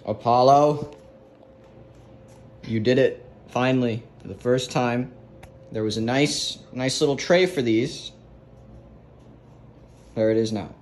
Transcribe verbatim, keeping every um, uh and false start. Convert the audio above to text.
Apollo, you did it, finally, for the first time. There was a nice, nice little tray for these. There it is now.